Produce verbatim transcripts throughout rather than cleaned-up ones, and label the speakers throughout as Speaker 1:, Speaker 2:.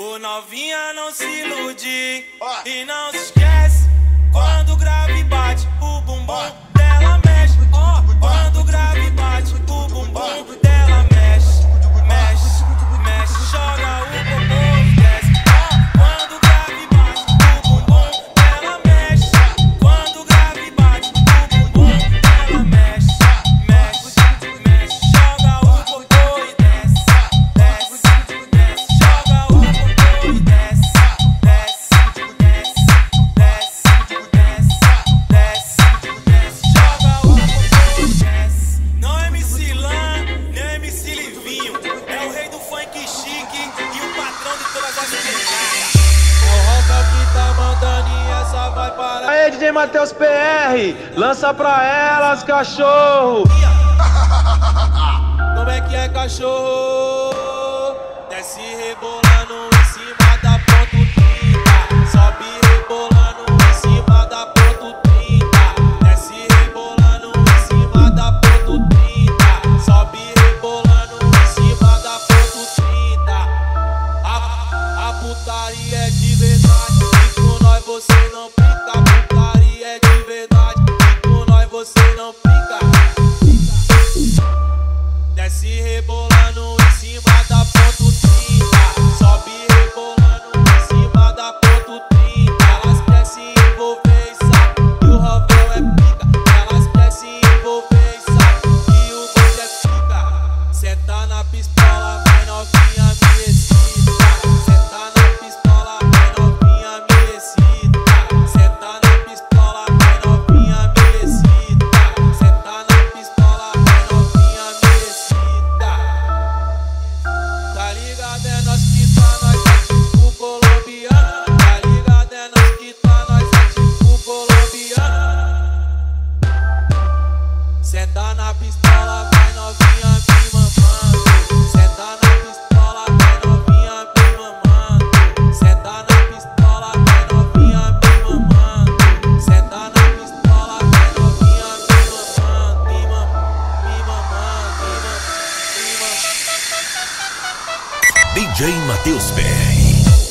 Speaker 1: Ô novinha, não se ilude e não se esquece. Quando o grave bate, o bumbum dela mexe. Quando o grave bate, o bumbum dela mexe. Mexe, mexe, joga o bumbum e desce. Quando o grave bate, o bumbum dela mexe. Quando o grave bate, o bumbum dela mexe. Mexe, mexe, joga o bumbum e desce. Desce, desce, joga o bumbum e desce. Desce, desce, desce, desce, desce, desce, joga o bumbum e desce. Não é M C Lan, nem é M C Livinho. É o rei do funk chique e o patrão de todas as pegadas. É o Roca que tá mandando e essa vai parar.
Speaker 2: Aê, D J Matheus P R, lança pra elas, cachorro.
Speaker 1: Como é que é, cachorro? Desce rebolando em cima da ponto trinta. Sobe rebolando em cima da ponto trinta. Desce rebolando em cima da ponto trinta. Sobe rebolando em cima da ponto trinta. A, a putaria é de verdade e com nós você não brinca. A putaria é de verdade e com nós você não brinca. Desce rebolando em cima da ponto trinta. Sobe rebolando em cima da ponto trinta. Elas querem se envolver e sabe que o Ravel é pica. Elas querem se envolver e sabe que o bonde é pica. Senta na pistola, vai novinha, me excita. Senta na pistola, vai novinha, me excita. Senta na pistola, vai novinha, me excita. Senta na pistola, vai novinha, me excita. Tá ligado, é nós que tá, nós é tipo colombiano. Tá ligado, é nós que tá, nós é tipo colombiano. Senta na pistola, vai novinha, me mamando. Senta na pistola, vai novinha, me mamando. Senta na pistola, vai novinha, me mamando. Senta na pistola, vai novinha, me mamando. Me mamando, me mamando, me mamando, me mamando.
Speaker 3: D J Matheus P R.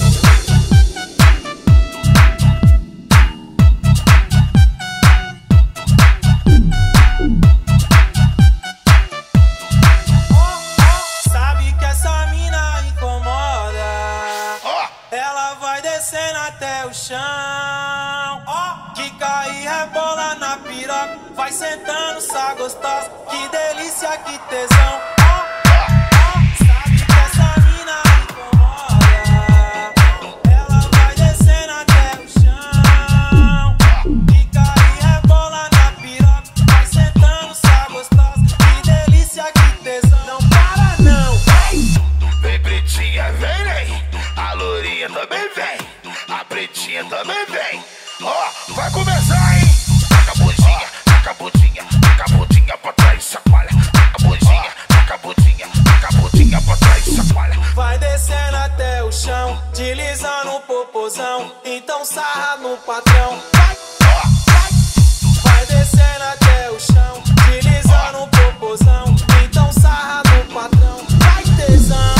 Speaker 1: Sabe que essa mina incomoda. Ela vai descendo até o chão. Que cai e rebola na piroca. Vai sentando, só gostosa. Que delícia, que tesão. Sabe que essa mina incomoda. Ela vai descendo até o chão. Que cai e rebola na piroca. Vai sentando, só gostosa. Que delícia, que tesão. Não para não, vai.
Speaker 4: Vem pretinha, vem, vem. A lourinha também vem. A pretinha também vem. Ó, vai começar, hein? Taca a bundinha, taca a bundinha, taca a bundinha pra trás, chacoalha. Taca a bundinha, taca a bundinha, taca a bundinha pra trás, chacoalha.
Speaker 1: Vai descendo até o chão, deslizando o popozão. Então sarra no patrão. Vai, vai. Vai descendo até o chão, deslizando o popozão. Então sarra no patrão. Vai, tesão.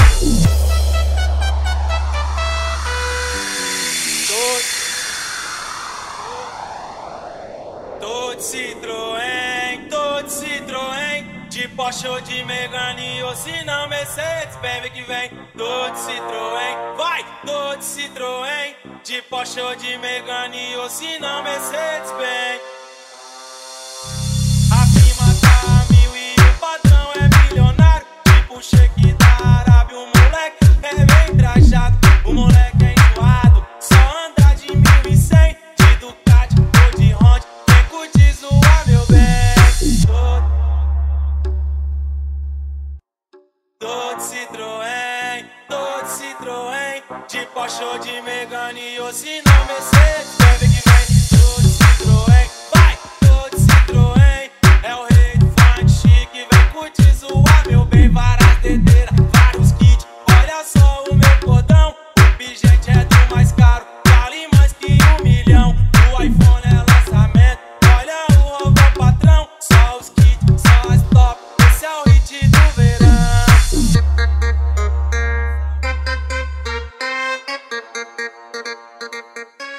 Speaker 1: Tô de Citroën, tô de Citroën. De Porsche ou de Megane ou se não Mercedes, bem que vem. Tô de Citroën, vai, tô de Citroën. De Porsche ou de Megane ou se não Mercedes, bem. A firma tá a mil e o patrão é milionário. Tipo um cheque da Arábia, o moleque é bem trajado. O moleque é enjoado, só anda de mil e cem. De Ducati ou de Honda, vem curtir zoar, meu bem. Tô, tô de Citroën, tô de Citroën. De Porsche ou de Megane ou se não Mercedes, vem ver que vem. Tô de Citroën, vai, tô de Citroën. É o rei do funk chique, vem curtir zoar, meu bem. Várias dedeiras, vários kits, olha só o meu cordão. O pingente é do mais caro, vale mais que um milhão. O iPhone é lançamento, olha o Rover patrão. Só os kits, só as top, esse é o hit do verão.
Speaker 4: Tchau.